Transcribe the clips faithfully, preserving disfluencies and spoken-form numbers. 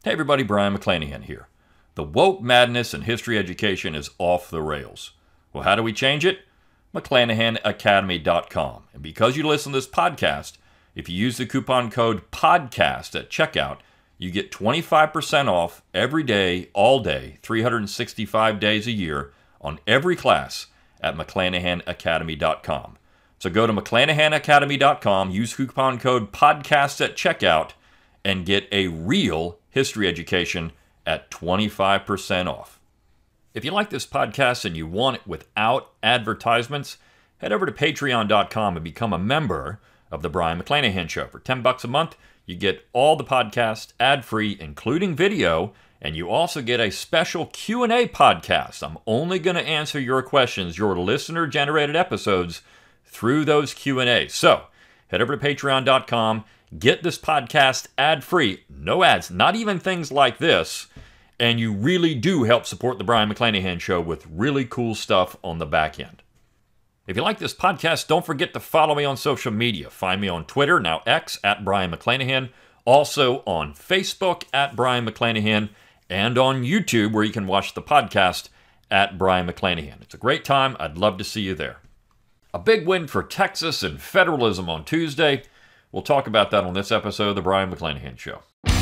Hey everybody, Brion McClanahan here. The woke madness in history education is off the rails. Well, how do we change it? McClanahan Academy dot com. And because you listen to this podcast, if you use the coupon code PODCAST at checkout, you get twenty-five percent off every day, all day, three hundred sixty-five days a year on every class at McClanahan Academy dot com. So go to McClanahan Academy dot com, use coupon code PODCAST at checkout, and get a real history education at twenty-five percent off. If you like this podcast and you want it without advertisements, head over to Patreon dot com and become a member of the Brion McClanahan Show. For ten bucks a month, you get all the podcasts ad-free, including video, and you also get a special Q and A podcast. I'm only going to answer your questions, your listener-generated episodes, through those Q and A's. So, head over to Patreon dot com, get this podcast ad-free, no ads, not even things like this, and you really do help support the Brion McClanahan Show with really cool stuff on the back end. If you like this podcast, don't forget to follow me on social media. Find me on Twitter, now X, at Brion McClanahan, also on Facebook, at Brion McClanahan, and on YouTube, where you can watch the podcast at Brion McClanahan. It's a great time. I'd love to see you there. A big win for Texas and federalism on Tuesday. We'll talk about that on this episode of the Brion McClanahan Show.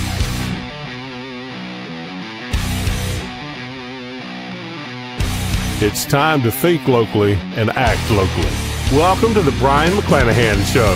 It's time to think locally and act locally. Welcome to the Brion McClanahan Show.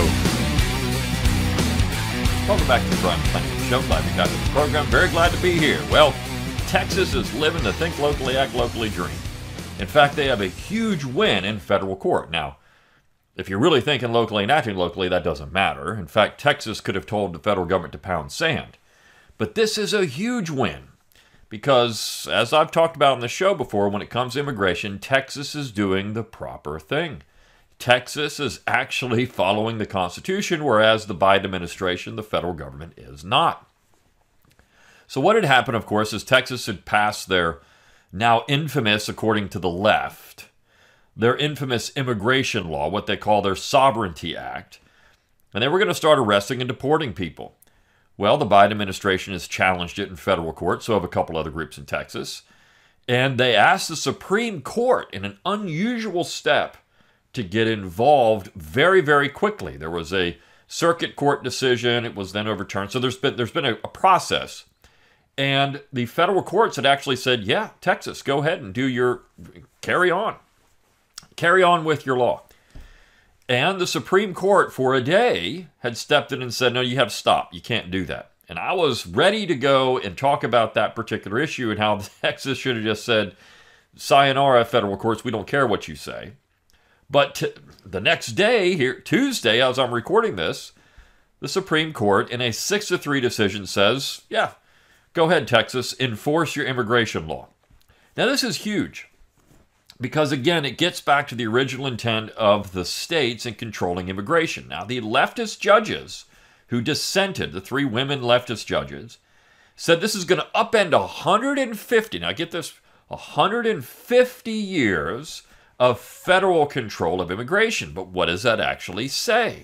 Welcome back to the Brion McClanahan Show. Glad you got to the program. Very glad to be here. Well, Texas is living the think locally, act locally dream. In fact, they have a huge win in federal court. Now, if you're really thinking locally and acting locally, that doesn't matter. In fact, Texas could have told the federal government to pound sand. But this is a huge win because, as I've talked about on the show before, when it comes to immigration, Texas is doing the proper thing. Texas is actually following the Constitution, whereas the Biden administration, the federal government, is not. So what had happened, of course, is Texas had passed their now infamous, according to the left, their infamous immigration law, what they call their Sovereignty Act, and they were going to start arresting and deporting people. Well, the Biden administration has challenged it in federal court, so have a couple other groups in Texas, and they asked the Supreme Court in an unusual step to get involved very, very quickly. There was a circuit court decision, it was then overturned, so there's been, there's been a, a process. And the federal courts had actually said, yeah, Texas, go ahead and do your, carry on. Carry on with your law. And the Supreme Court, for a day, had stepped in and said, no, you have to stop. You can't do that. And I was ready to go and talk about that particular issue and how Texas should have just said, sayonara, federal courts, we don't care what you say. But t- the next day, here Tuesday, as I'm recording this, the Supreme Court, in a six to three decision, says, yeah, go ahead, Texas, enforce your immigration law. Now, this is huge. Because, again, it gets back to the original intent of the states in controlling immigration. Now, the leftist judges who dissented, the three women leftist judges, said this is going to upend one hundred fifty, now get this, one hundred fifty years of federal control of immigration. But what does that actually say?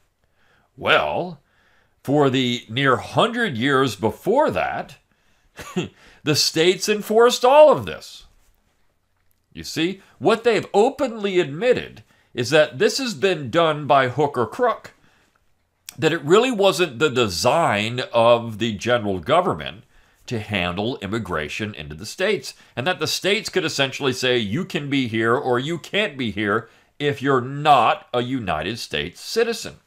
Well, for the near one hundred years before that, the states enforced all of this. You see, what they've openly admitted is that this has been done by hook or crook. That it really wasn't the design of the general government to handle immigration into the states. And that the states could essentially say, you can be here or you can't be here if you're not a United States citizen.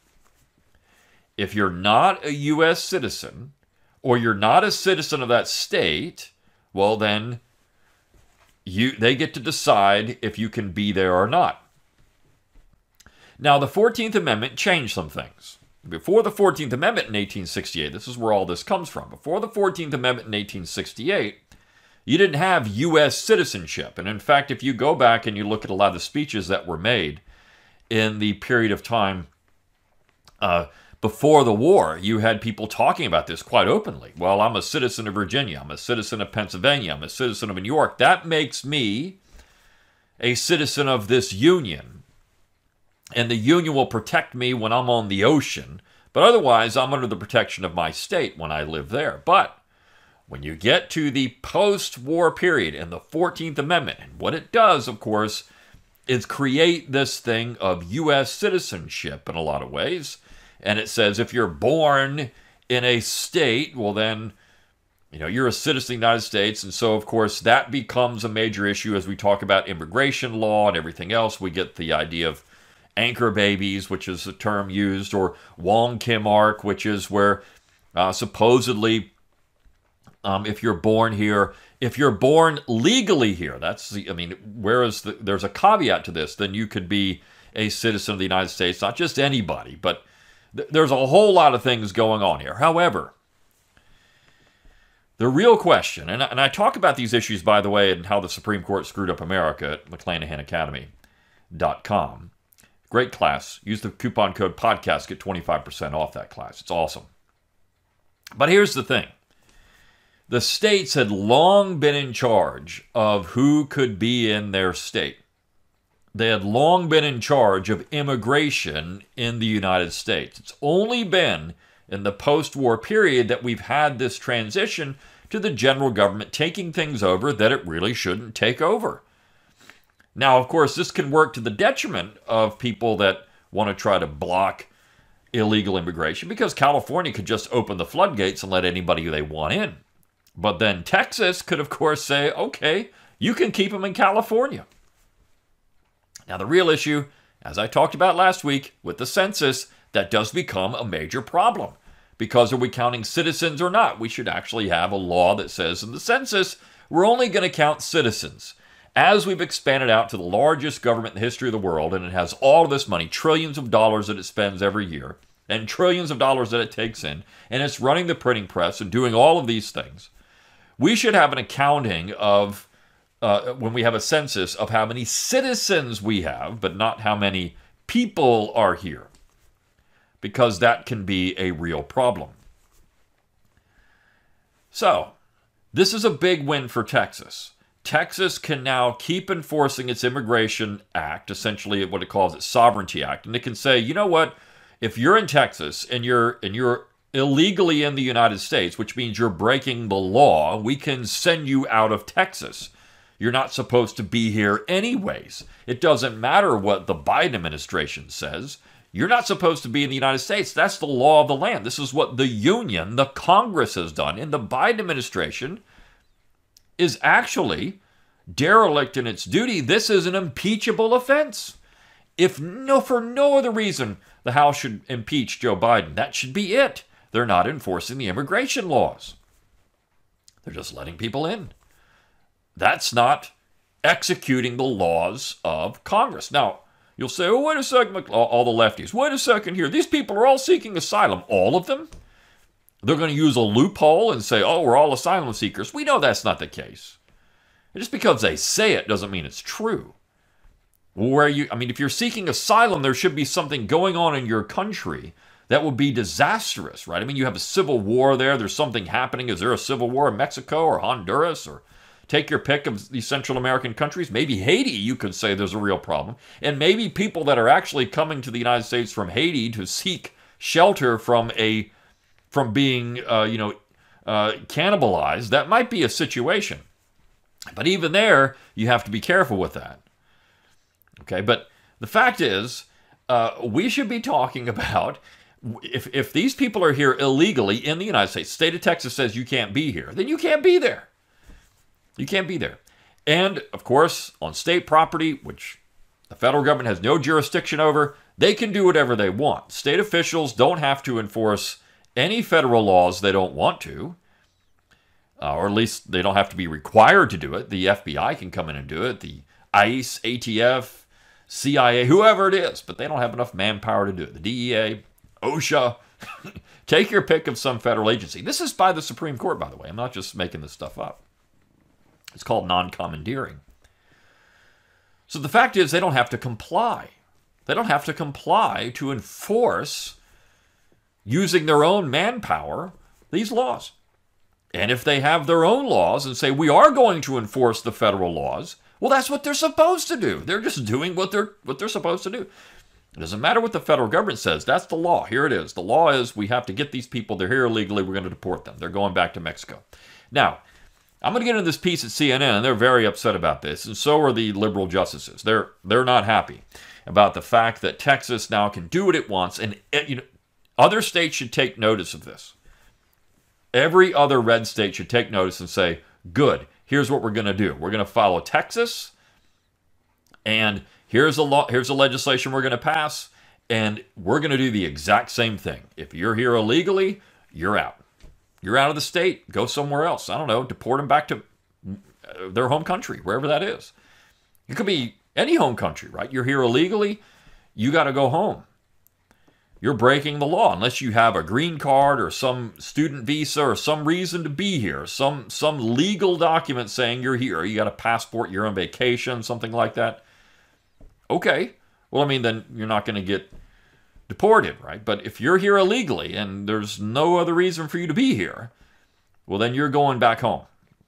If you're not a U S citizen, or you're not a citizen of that state, well then, You, they get to decide if you can be there or not. Now, the fourteenth Amendment changed some things. Before the fourteenth Amendment in eighteen sixty-eight, this is where all this comes from. Before the fourteenth Amendment in eighteen sixty-eight, you didn't have U S citizenship. And in fact, if you go back and you look at a lot of the speeches that were made in the period of time uh, before the war, you had people talking about this quite openly. Well, I'm a citizen of Virginia. I'm a citizen of Pennsylvania. I'm a citizen of New York. That makes me a citizen of this union. And the union will protect me when I'm on the ocean. But otherwise, I'm under the protection of my state when I live there. But When you get to the post-war period and the fourteenth Amendment, and what it does, of course, is create this thing of U S citizenship in a lot of ways. And it says if you're born in a state, well then, you know, you're a citizen of the United States. And so, of course, that becomes a major issue as we talk about immigration law and everything else. We get the idea of anchor babies, which is a term used, or Wong Kim Ark, which is where uh, supposedly um, if you're born here, if you're born legally here, that's the, I mean, whereas the, there's a caveat to this, then you could be a citizen of the United States, not just anybody, but th- there's a whole lot of things going on here. However, the real question, and I, and I talk about these issues, by the way, and how the Supreme Court screwed up America at McClanahan Academy dot com. Great class. Use the coupon code podcast, get twenty-five percent off that class. It's awesome. But here's the thing. The states had long been in charge of who could be in their state. They had long been in charge of immigration in the United States. It's only been in the post-war period that we've had this transition to the general government taking things over that it really shouldn't take over. Now, of course, this can work to the detriment of people that want to try to block illegal immigration, because California could just open the floodgates and let anybody they want in. But then Texas could, of course, say, okay, you can keep them in California. Now, the real issue, as I talked about last week with the census, that does become a major problem. Because are we counting citizens or not? We should actually have a law that says in the census, we're only going to count citizens. As we've expanded out to the largest government in the history of the world, and it has all of this money, trillions of dollars that it spends every year, and trillions of dollars that it takes in, and it's running the printing press and doing all of these things, we should have an accounting of, uh, when we have a census, of how many citizens we have, but not how many people are here. Because that can be a real problem. So, this is a big win for Texas. Texas can now keep enforcing its Immigration Act, essentially what it calls its Sovereignty Act, and it can say, you know what, if you're in Texas and you're and you're illegally in the United States, which means you're breaking the law, we can send you out of Texas. You're not supposed to be here anyways. It doesn't matter what the Biden administration says. You're not supposed to be in the United States. That's the law of the land. This is what the Union, the Congress, has done. And the Biden administration is actually derelict in its duty. This is an impeachable offense. If no, for no other reason, the House should impeach Joe Biden. That should be it. They're not enforcing the immigration laws. They're just letting people in. That's not executing the laws of Congress. Now, you'll say, oh, wait a second, all the lefties, wait a second here. These people are all seeking asylum. All of them? They're going to use a loophole and say, oh, we're all asylum seekers. We know that's not the case. And just because they say it doesn't mean it's true. Where you, I mean, if you're seeking asylum, there should be something going on in your country that would be disastrous, right? I mean, you have a civil war there. There's something happening. Is there a civil war in Mexico or Honduras, or take your pick of these Central American countries? Maybe Haiti, you could say there's a real problem. And maybe people that are actually coming to the United States from Haiti to seek shelter from a from being, uh, you know, uh, cannibalized, that might be a situation. But even there, you have to be careful with that. Okay, but the fact is, uh, we should be talking about, if, if these people are here illegally in the United States, the state of Texas says you can't be here, then you can't be there. You can't be there. And, of course, on state property, which the federal government has no jurisdiction over, they can do whatever they want. State officials don't have to enforce any federal laws they don't want to, uh, or at least they don't have to be required to do it. The F B I can come in and do it, the ICE, A T F, C I A, whoever it is, but they don't have enough manpower to do it. The D E A, OSHA, take your pick of some federal agency. This is by the Supreme Court, by the way. I'm not just making this stuff up. It's called non-commandeering. So the fact is, they don't have to comply. They don't have to comply to enforce, using their own manpower, these laws. And if they have their own laws and say, we are going to enforce the federal laws, well, that's what they're supposed to do. They're just doing what they're what they're supposed to do. It doesn't matter what the federal government says. That's the law. Here it is. The law is we have to get these people. They're here illegally. We're going to deport them. They're going back to Mexico. Now, I'm going to get into this piece at C N N, and they're very upset about this, and so are the liberal justices. They're they're not happy about the fact that Texas now can do what it wants, and you know, other states should take notice of this. Every other red state should take notice and say, good, here's what we're going to do. We're going to follow Texas, and here's a law, here's a legislation we're going to pass, and we're going to do the exact same thing. If you're here illegally, you're out. You're out of the state. Go somewhere else. I don't know. Deport them back to their home country, wherever that is. It could be any home country, right? You're here illegally. You got to go home. You're breaking the law unless you have a green card or some student visa or some reason to be here. Some, some legal document saying you're here. You got a passport, you're on vacation, something like that. Okay. Well, I mean, then you're not going to get deported, right? But if you're here illegally and there's no other reason for you to be here, well, then you're going back home.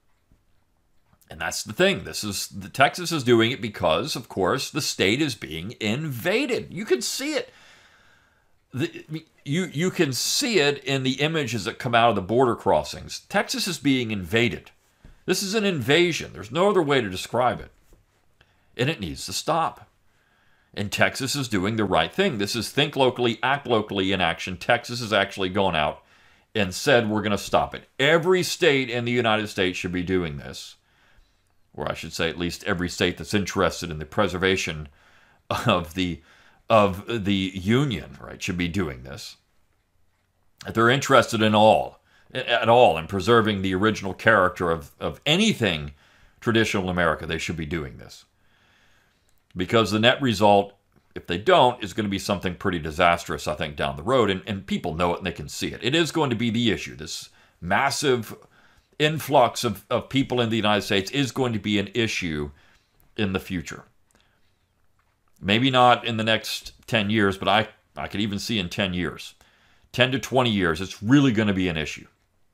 And that's the thing. This is the Texas is doing it because, of course, the state is being invaded. You can see it. The, you you can see it in the images that come out of the border crossings. Texas is being invaded. This is an invasion. There's no other way to describe it. And it needs to stop. And Texas is doing the right thing. This is think locally, act locally in action. Texas has actually gone out and said we're going to stop it. Every state in the United States should be doing this. Or I should say at least every state that's interested in the preservation of the of the Union, right, should be doing this. If they're interested in all, at all in preserving the original character of, of anything traditional America, they should be doing this. Because the net result, if they don't, is going to be something pretty disastrous, I think, down the road. And, and people know it and they can see it. It is going to be the issue. This massive influx of, of people in the United States is going to be an issue in the future. Maybe not in the next ten years, but I, I could even see in ten years. ten to twenty years, it's really going to be an issue.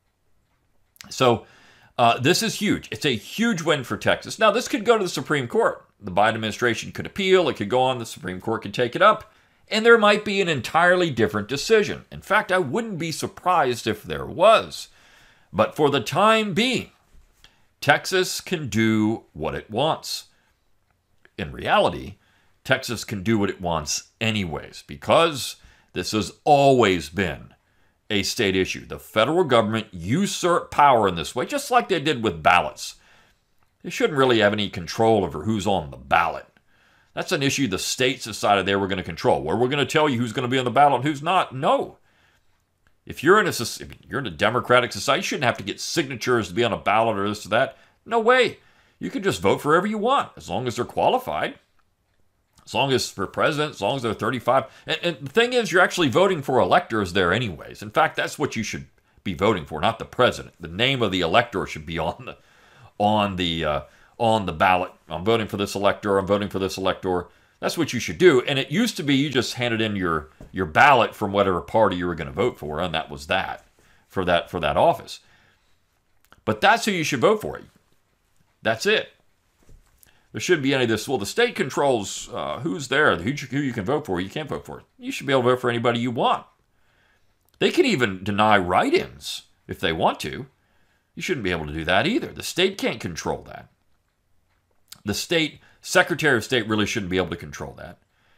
So uh, this is huge. It's a huge win for Texas. Now, this could go to the Supreme Court. The Biden administration could appeal. It could go on. The Supreme Court could take it up. And there might be an entirely different decision. In fact, I wouldn't be surprised if there was. But for the time being, Texas can do what it wants. In reality, Texas can do what it wants anyways, because this has always been a state issue. The federal government usurped power in this way, just like they did with ballots. They shouldn't really have any control over who's on the ballot. That's an issue the states decided they were going to control. Where we're going to tell you who's going to be on the ballot and who's not. No. If you're in a if you're in a democratic society, you shouldn't have to get signatures to be on a ballot or this or that. No way. You can just vote for whoever you want, as long as they're qualified. As long as for president, as long as they're thirty-five. And, and the thing is, you're actually voting for electors there anyways. In fact, that's what you should be voting for, not the president. The name of the elector should be on the on the uh, on the ballot. I'm voting for this elector. I'm voting for this elector. That's what you should do. And it used to be you just handed in your your ballot from whatever party you were going to vote for, and that was that for that for that office. But that's who you should vote for. That's it. There shouldn't be any of this. Well, the state controls uh, who's there, who you, who you can vote for, you can't vote for. You should be able to vote for anybody you want. They can even deny write-ins if they want to. You shouldn't be able to do that either. The state can't control that. The state Secretary of State really shouldn't be able to control that.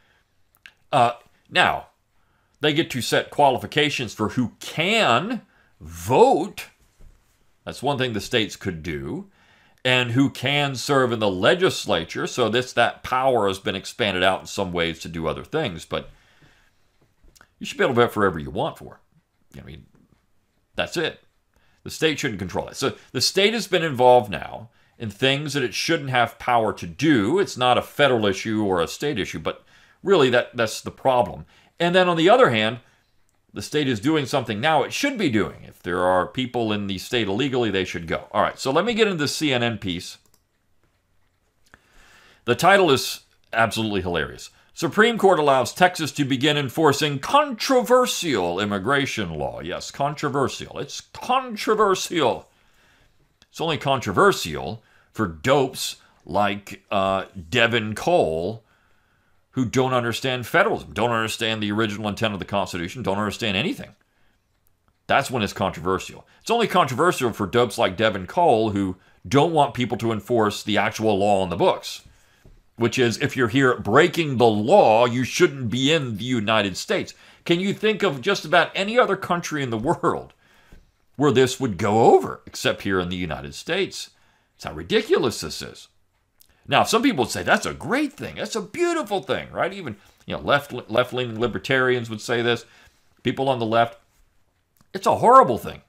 Uh, now, they get to set qualifications for who can vote. That's one thing the states could do. And who can serve in the legislature. So this that power has been expanded out in some ways to do other things. But you should be able to vote for whoever you want for. I mean, that's it. The state shouldn't control it. So the state has been involved now in things that it shouldn't have power to do. It's not a federal issue or a state issue, but really that, that's the problem. And then on the other hand, the state is doing something now it should be doing. If there are people in the state illegally, they should go. All right, so let me get into the C N N piece. The title is absolutely hilarious. Supreme Court allows Texas to begin enforcing controversial immigration law. Yes, controversial. It's controversial. It's only controversial for dopes like uh, Devin Cole, who don't understand federalism, don't understand the original intent of the Constitution, don't understand anything. That's when it's controversial. It's only controversial for dopes like Devin Cole who don't want people to enforce the actual law on the books, which is if you're here breaking the law, you shouldn't be in the United States. Can you think of just about any other country in the world where this would go over, except here in the United States? That's how ridiculous this is. Now, some people would say that's a great thing. That's a beautiful thing, right? Even, you know, left, left-leaning libertarians would say this. People on the left, it's a horrible thing.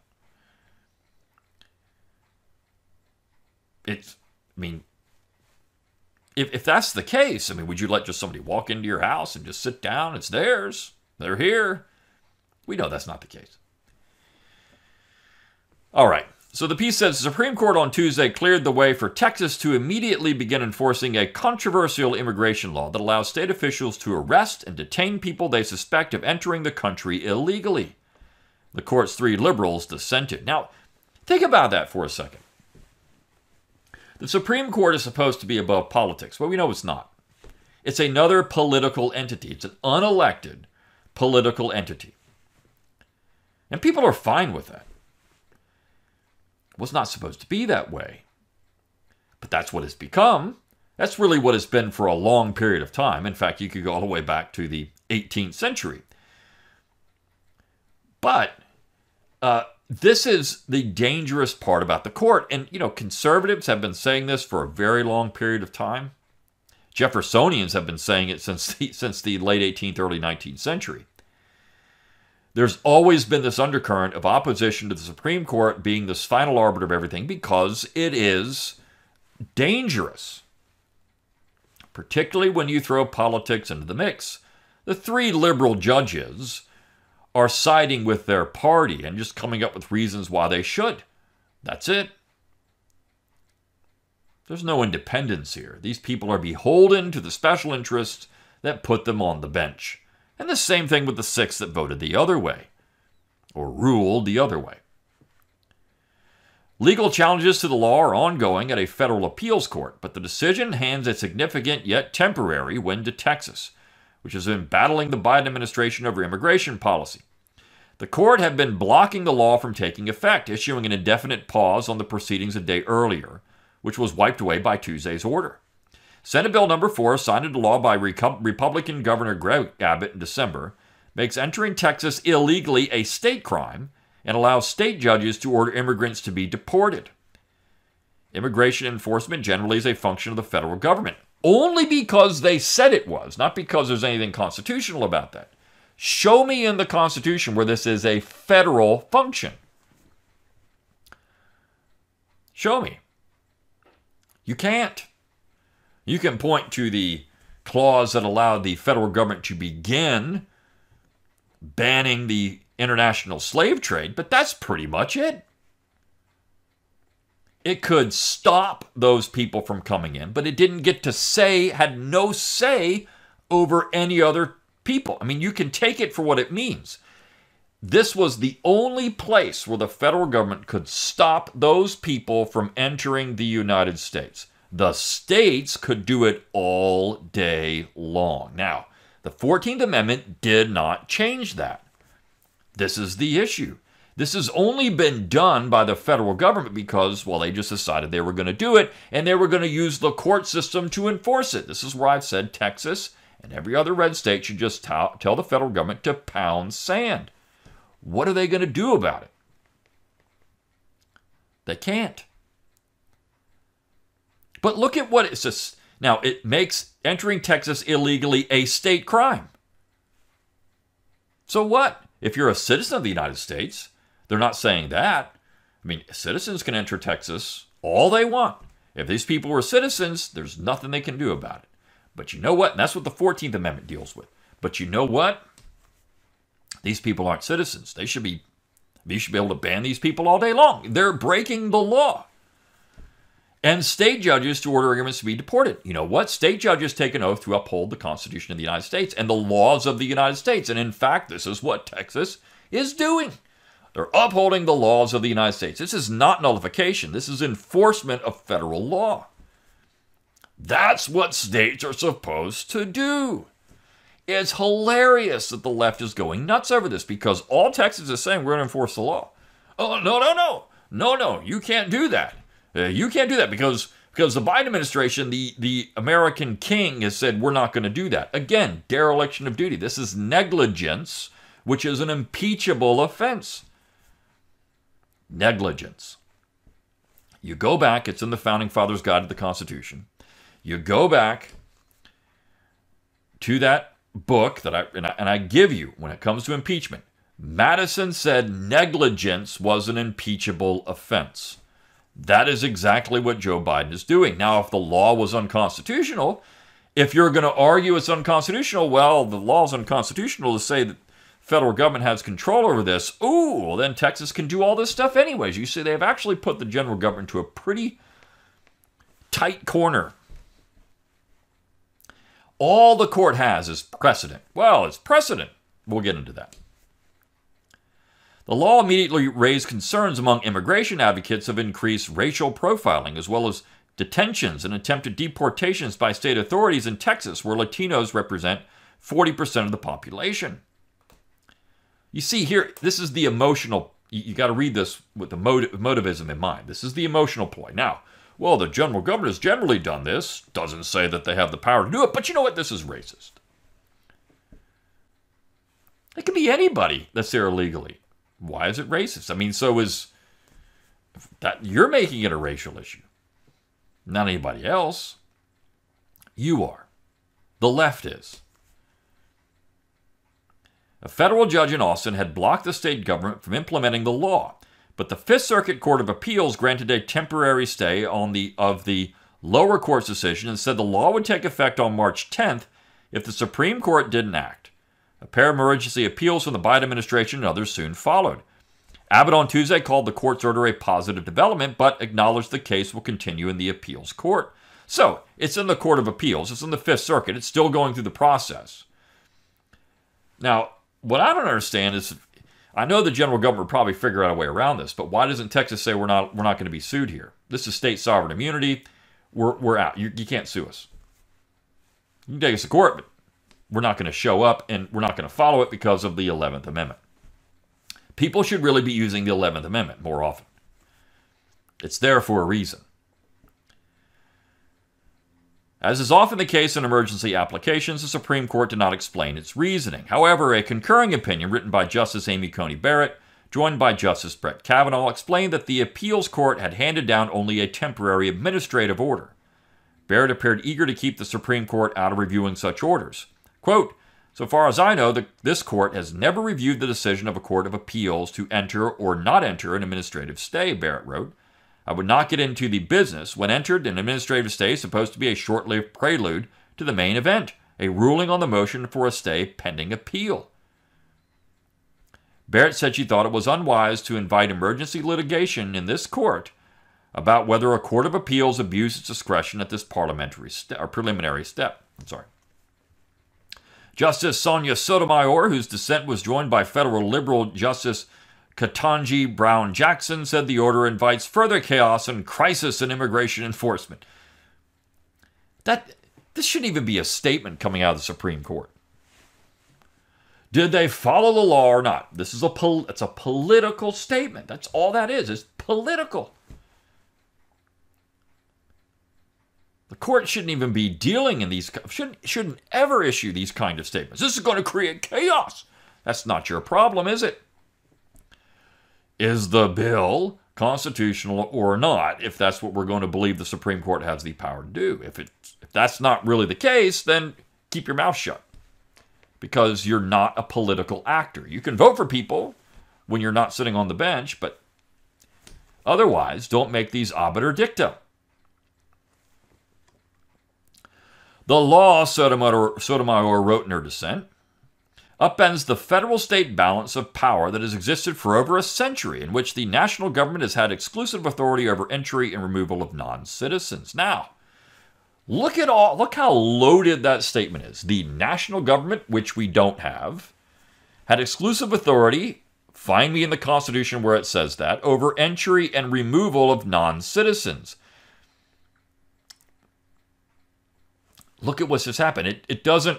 It's, I mean, if, if that's the case, I mean, would you let just somebody walk into your house and just sit down? It's theirs. They're here. We know that's not the case. All right. So the piece says the Supreme Court on Tuesday cleared the way for Texas to immediately begin enforcing a controversial immigration law that allows state officials to arrest and detain people they suspect of entering the country illegally. The court's three liberals dissented. Now, think about that for a second. The Supreme Court is supposed to be above politics. Well, we know it's not. It's another political entity. It's an unelected political entity. And people are fine with that. Well, it's not supposed to be that way. But that's what it's become. That's really what it's been for a long period of time. In fact, you could go all the way back to the eighteenth century. But uh, this is the dangerous part about the court. And, you know, conservatives have been saying this for a very long period of time. Jeffersonians have been saying it since the, since the late eighteenth, early nineteenth century. There's always been this undercurrent of opposition to the Supreme Court being this final arbiter of everything because it is dangerous, particularly when you throw politics into the mix. The three liberal judges are siding with their party and just coming up with reasons why they should. That's it. There's no independence here. These people are beholden to the special interests that put them on the bench. And the same thing with the six that voted the other way, or ruled the other way. Legal challenges to the law are ongoing at a federal appeals court, but the decision hands a significant yet temporary win to Texas, which has been battling the Biden administration over immigration policy. The court had been blocking the law from taking effect, issuing an indefinite pause on the proceedings a day earlier, which was wiped away by Tuesday's order. Senate Bill number four, signed into law by Republican Governor Greg Abbott in December, makes entering Texas illegally a state crime and allows state judges to order immigrants to be deported. Immigration enforcement generally is a function of the federal government, only because they said it was, not because there's anything constitutional about that. Show me in the Constitution where this is a federal function. Show me. You can't. You can point to the clause that allowed the federal government to begin banning the international slave trade, but that's pretty much it. It could stop those people from coming in, but it didn't get to say, had no say over any other people. I mean, you can take it for what it means. This was the only place where the federal government could stop those people from entering the United States. The states could do it all day long. Now, the fourteenth Amendment did not change that. This is the issue. This has only been done by the federal government because, well, they just decided they were going to do it, and they were going to use the court system to enforce it. This is where I've said Texas and every other red state should just t- tell the federal government to pound sand. What are they going to do about it? They can't. But look at what it says. Now, it makes entering Texas illegally a state crime. So what? If you're a citizen of the United States, they're not saying that. I mean, citizens can enter Texas all they want. If these people were citizens, there's nothing they can do about it. But you know what? And that's what the fourteenth Amendment deals with. But you know what? These people aren't citizens. They should be, you should be able to ban these people all day long. They're breaking the law. And state judges to order immigrants to be deported. You know what? State judges take an oath to uphold the Constitution of the United States and the laws of the United States. And in fact, this is what Texas is doing. They're upholding the laws of the United States. This is not nullification. This is enforcement of federal law. That's what states are supposed to do. It's hilarious that the left is going nuts over this because all Texas is saying we're going to enforce the law. Oh, no, no, no. No, no, you can't do that. Uh, you can't do that because because the Biden administration, the, the American king, has said we're not going to do that. Again, dereliction of duty. This is negligence, which is an impeachable offense. Negligence. You go back, it's in the Founding Fathers' Guide to the Constitution. You go back to that book that I and, I and I give you when it comes to impeachment. Madison said negligence was an impeachable offense. That is exactly what Joe Biden is doing. Now, if the law was unconstitutional, if you're going to argue it's unconstitutional, well, the law is unconstitutional to say that federal government has control over this. Ooh, well, then Texas can do all this stuff anyways. You see, they've actually put the general government to a pretty tight corner. All the court has is precedent. Well, it's precedent. We'll get into that. The law immediately raised concerns among immigration advocates of increased racial profiling, as well as detentions and attempted deportations by state authorities in Texas, where Latinos represent forty percent of the population. You see here, this is the emotional, you, you got to read this with the motiv- motivism in mind. This is the emotional ploy. Now, well, the general government has generally done this. Doesn't say that they have the power to do it, but you know what? This is racist. It can be anybody that's there illegally. Why is it racist? I mean, so is that you're making it a racial issue. Not anybody else. You are. The left is. A federal judge in Austin had blocked the state government from implementing the law, but the Fifth Circuit Court of Appeals granted a temporary stay on the of the lower court's decision and said the law would take effect on March tenth if the Supreme Court didn't act. A pair of emergency appeals from the Biden administration and others soon followed. Abbott on Tuesday called the court's order a positive development, but acknowledged the case will continue in the appeals court. So, it's in the Court of Appeals. It's in the Fifth Circuit. It's still going through the process. Now, what I don't understand is, I know the general government will probably figure out a way around this, but why doesn't Texas say we're not we're not going to be sued here? This is state sovereign immunity. We're we're out. You, you can't sue us. You can take us to court, but we're not going to show up, and we're not going to follow it because of the eleventh Amendment. People should really be using the eleventh Amendment more often. It's there for a reason. As is often the case in emergency applications, the Supreme Court did not explain its reasoning. However, a concurring opinion written by Justice Amy Coney Barrett, joined by Justice Brett Kavanaugh, explained that the appeals court had handed down only a temporary administrative order. Barrett appeared eager to keep the Supreme Court out of reviewing such orders. Quote, so far as I know, the, this court has never reviewed the decision of a court of appeals to enter or not enter an administrative stay, Barrett wrote. I would not get into the business. When entered, an administrative stay is supposed to be a short-lived prelude to the main event, a ruling on the motion for a stay pending appeal. Barrett said she thought it was unwise to invite emergency litigation in this court about whether a court of appeals abused its discretion at this parliamentary st- or preliminary step. I'm sorry. Justice Sonia Sotomayor, whose dissent was joined by federal liberal Justice Ketanji Brown Jackson, said the order invites further chaos and crisis in immigration enforcement. That this shouldn't even be a statement coming out of the Supreme Court. Did they follow the law or not? This is a pol- it's a political statement. That's all that is. It's political. The court shouldn't even be dealing in these, shouldn't, shouldn't ever issue these kind of statements. This is going to create chaos. That's not your problem, is it? Is the bill constitutional or not, if that's what we're going to believe the Supreme Court has the power to do? If, it, if that's not really the case, then keep your mouth shut. Because you're not a political actor. You can vote for people when you're not sitting on the bench, but otherwise, don't make these obiter dicta. The law, Sotomayor, Sotomayor wrote in her dissent, upends the federal-state balance of power that has existed for over a century, in which the national government has had exclusive authority over entry and removal of non-citizens. Now, look at all, look how loaded that statement is. The national government, which we don't have, had exclusive authority, find me in the Constitution where it says that, over entry and removal of non-citizens. Look at what's just happened. It, it doesn't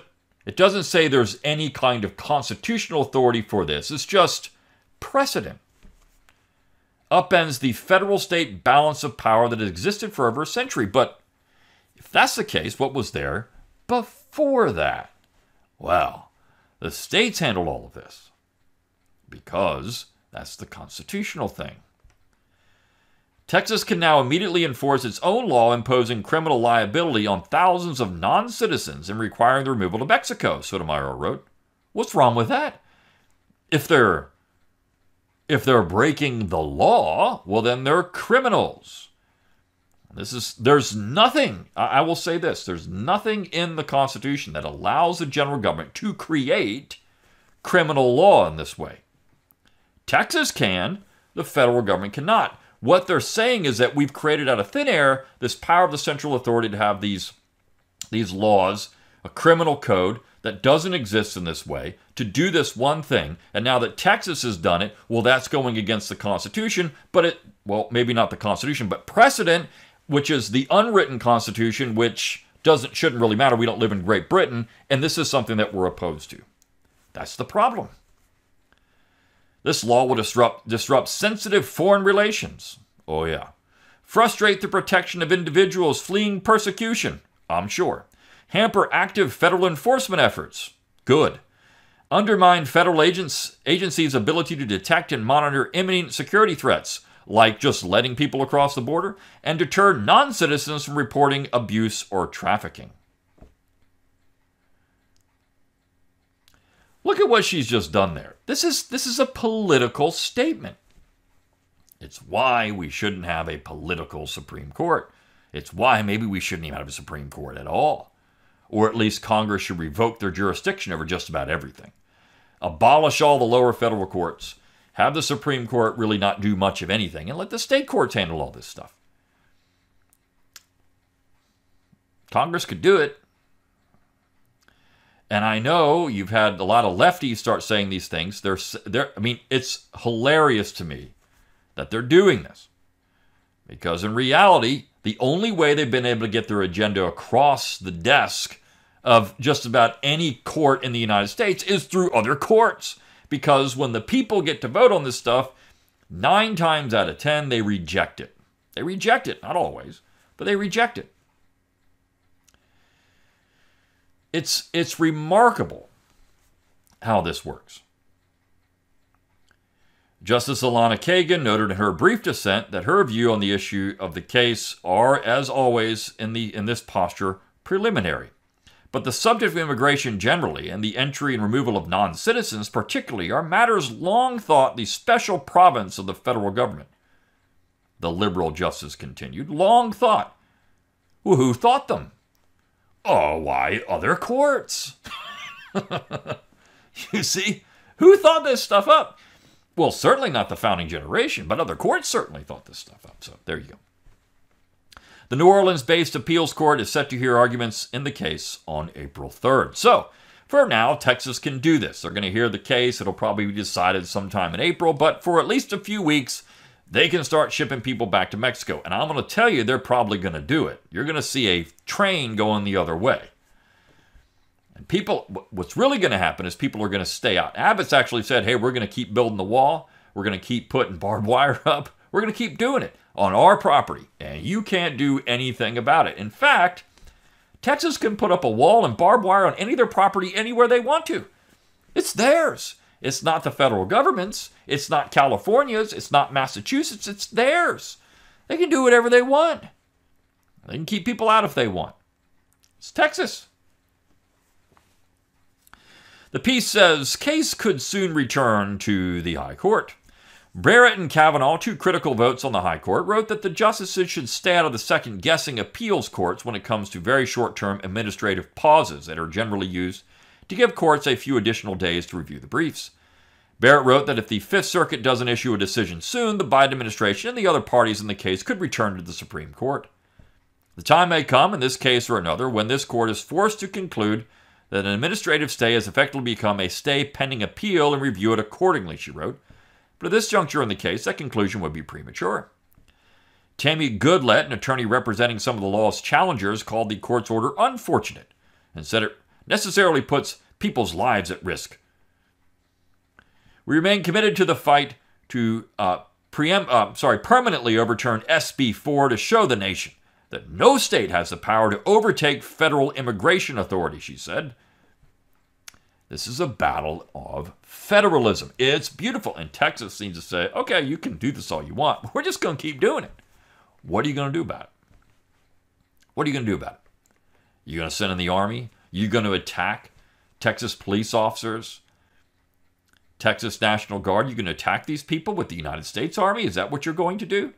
It doesn't say there's any kind of constitutional authority for this. It's just precedent. Upends the federal-state balance of power that has existed for over a century. But if that's the case, what was there before that? Well, the states handled all of this because that's the constitutional thing. Texas can now immediately enforce its own law imposing criminal liability on thousands of non-citizens and requiring the removal to Mexico, Sotomayor wrote. What's wrong with that? If they're, if they're breaking the law, well, then they're criminals. This is, there's nothing, I will say this, there's nothing in the Constitution that allows the general government to create criminal law in this way. Texas can, the federal government cannot. What they're saying is that we've created out of thin air this power of the central authority to have these, these laws, a criminal code that doesn't exist in this way, to do this one thing. And now that Texas has done it, well, that's going against the Constitution, but it, well, maybe not the Constitution, but precedent, which is the unwritten Constitution, which doesn't, shouldn't really matter. We don't live in Great Britain, and this is something that we're opposed to. That's the problem. This law will disrupt, disrupt sensitive foreign relations. Oh, yeah. Frustrate the protection of individuals fleeing persecution. I'm sure. Hamper active federal enforcement efforts. Good. Undermine federal agents, agencies' ability to detect and monitor imminent security threats, like just letting people across the border, and deter non-citizens from reporting abuse or trafficking. Look at what she's just done there. This is, this is a political statement. It's why we shouldn't have a political Supreme Court. It's why maybe we shouldn't even have a Supreme Court at all. Or at least Congress should revoke their jurisdiction over just about everything. Abolish all the lower federal courts. Have the Supreme Court really not do much of anything, and let the state courts handle all this stuff. Congress could do it. And I know you've had a lot of lefties start saying these things. They're, they're, I mean, it's hilarious to me that they're doing this. Because in reality, the only way they've been able to get their agenda across the desk of just about any court in the United States is through other courts. Because when the people get to vote on this stuff, nine times out of ten, they reject it. They reject it, not always, but they reject it. It's, it's remarkable how this works. Justice Elana Kagan noted in her brief dissent that her view on the issue of the case are, as always, in, the, in this posture, preliminary. But the subject of immigration generally and the entry and removal of non-citizens particularly are matters long thought the special province of the federal government. The liberal justice continued, long thought. Well, who thought them? Oh, why, other courts. You see, who thought this stuff up? Well, certainly not the founding generation, but other courts certainly thought this stuff up. So there you go. The New Orleans-based appeals court is set to hear arguments in the case on April third. So, for now, Texas can do this. They're going to hear the case. It'll probably be decided sometime in April, but for at least a few weeks, they can start shipping people back to Mexico. And I'm going to tell you, they're probably going to do it. You're going to see a train going the other way. And people, what's really going to happen is people are going to stay out. Abbott's actually said, hey, we're going to keep building the wall. We're going to keep putting barbed wire up. We're going to keep doing it on our property. And you can't do anything about it. In fact, Texas can put up a wall and barbed wire on any of their property anywhere they want to. It's theirs. It's not the federal government's. It's not California's. It's not Massachusetts. It's theirs. They can do whatever they want. They can keep people out if they want. It's Texas. The piece says, case could soon return to the High Court. Barrett and Kavanaugh, two critical votes on the High Court, wrote that the justices should stay out of the second-guessing appeals courts when it comes to very short-term administrative pauses that are generally used to give courts a few additional days to review the briefs. Barrett wrote that if the Fifth Circuit doesn't issue a decision soon, the Biden administration and the other parties in the case could return to the Supreme Court. The time may come, in this case or another, when this court is forced to conclude that an administrative stay has effectively become a stay pending appeal and review it accordingly, she wrote. But at this juncture in the case, that conclusion would be premature. Tammy Goodlett, an attorney representing some of the law's challengers, called the court's order unfortunate and said it necessarily puts people's lives at risk. We remain committed to the fight to uh, preempt, uh, sorry, permanently overturn S B four to show the nation that no state has the power to overtake federal immigration authority, she said. This is a battle of federalism. It's beautiful. And Texas seems to say, okay, you can do this all you want, but we're just going to keep doing it. What are you going to do about it? What are you going to do about it? You're going to send in the Army? You're going to attack Texas police officers? Texas National Guard? You're going to attack these people with the United States Army? Is that what you're going to do?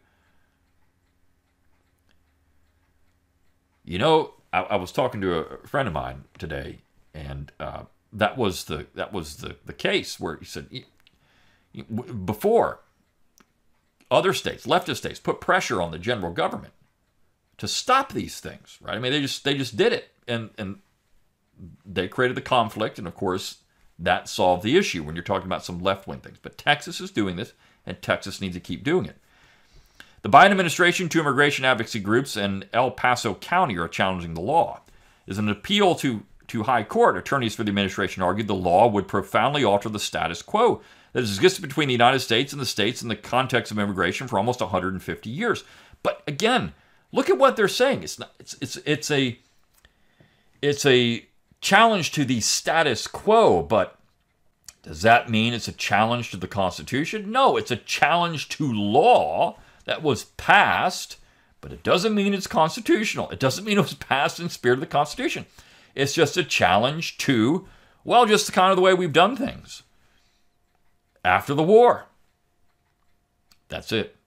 You know, I, I was talking to a friend of mine today, and uh, that was the that was the, the case where he said, before other states, leftist states, put pressure on the general government to stop these things, right? I mean, they just they just did it, and and they created the conflict, and of course, that solved the issue when you're talking about some left-wing things. But Texas is doing this, and Texas needs to keep doing it. The Biden administration, two immigration advocacy groups, and El Paso County are challenging the law. As an appeal to, to high court, attorneys for the administration argued the law would profoundly alter the status quo that has existed between the United States and the states in the context of immigration for almost one hundred fifty years. But again, look at what they're saying. It's not, it's it's it's a it's a challenge to the status quo, but does that mean it's a challenge to the Constitution? No, it's a challenge to law that was passed, but it doesn't mean it's constitutional. It doesn't mean it was passed in the spirit of the Constitution. It's just a challenge to, well, just kind of the way we've done things after the war. That's it.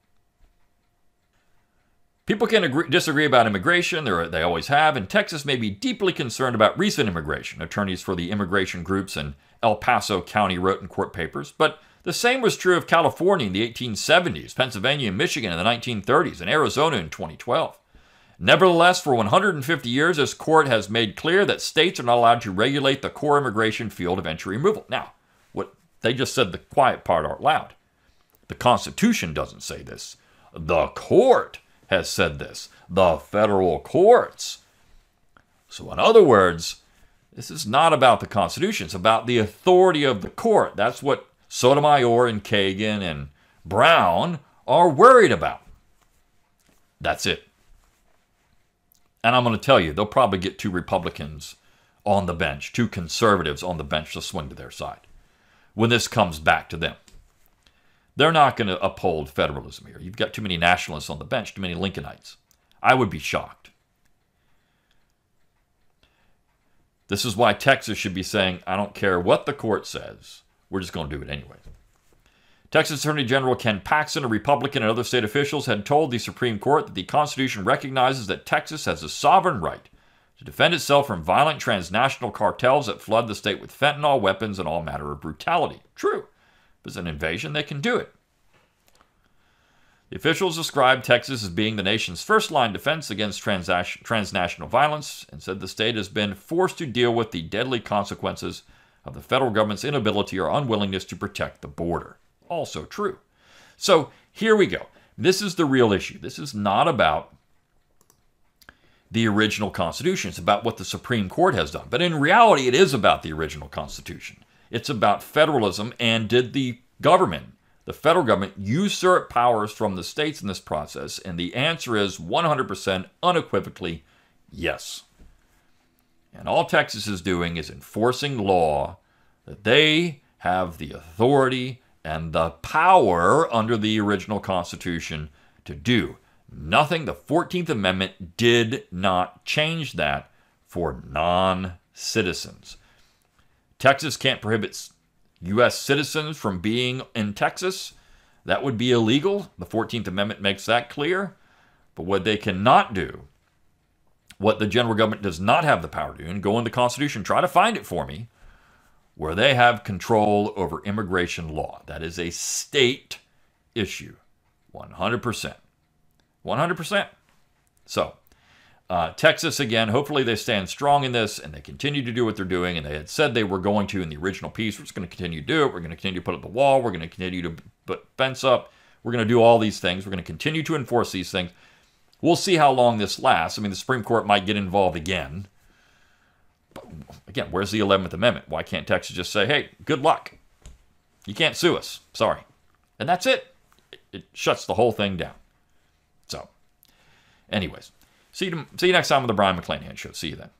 People can agree, disagree about immigration. They're, they always have, and Texas may be deeply concerned about recent immigration. Attorneys for the immigration groups in El Paso County wrote in court papers, but the same was true of California in the eighteen seventies, Pennsylvania and Michigan in the nineteen thirties, and Arizona in twenty twelve. Nevertheless, for one hundred fifty years, this court has made clear that states are not allowed to regulate the core immigration field of entry removal. Now, what they just said the quiet part out loud. The Constitution doesn't say this. The court has said this. The federal courts. So in other words, this is not about the Constitution. It's about the authority of the court. That's what Sotomayor and Kagan and Brown are worried about. That's it. And I'm going to tell you, they'll probably get two Republicans on the bench, two conservatives on the bench to swing to their side when this comes back to them. They're not going to uphold federalism here. You've got too many nationalists on the bench, too many Lincolnites. I would be shocked. This is why Texas should be saying, I don't care what the court says. We're just going to do it anyway. Texas Attorney General Ken Paxton, a Republican, and other state officials had told the Supreme Court that the Constitution recognizes that Texas has a sovereign right to defend itself from violent transnational cartels that flood the state with fentanyl, weapons, and all manner of brutality. True. If it's an invasion, they can do it. The officials described Texas as being the nation's first-line defense against trans- transnational violence and said the state has been forced to deal with the deadly consequences of the federal government's inability or unwillingness to protect the border. Also true. So here we go. This is the real issue. This is not about the original Constitution. It's about what the Supreme Court has done. But in reality, it is about the original Constitution. It's about federalism, and did the government, the federal government, usurp powers from the states in this process? And the answer is one hundred percent unequivocally yes. And all Texas is doing is enforcing law that they have the authority and the power under the original Constitution to do. Nothing. The fourteenth Amendment did not change that for non-citizens. Texas can't prohibit U S citizens from being in Texas. That would be illegal. The fourteenth Amendment makes that clear. But what they cannot do, what the general government does not have the power to do, and go in the Constitution, try to find it for me, where they have control over immigration law. That is a state issue. one hundred percent. one hundred percent. So, uh, Texas, again, hopefully they stand strong in this and they continue to do what they're doing. And they had said they were going to in the original piece. We're just going to continue to do it. We're going to continue to put up the wall. We're going to continue to put fence up. We're going to do all these things. We're going to continue to enforce these things. We'll see how long this lasts. I mean, the Supreme Court might get involved again. But again, where's the eleventh Amendment? Why can't Texas just say, hey, good luck? You can't sue us. Sorry. And that's it. It shuts the whole thing down. So, anyways, see you, see you next time on the Brion McClanahan Show. See you then.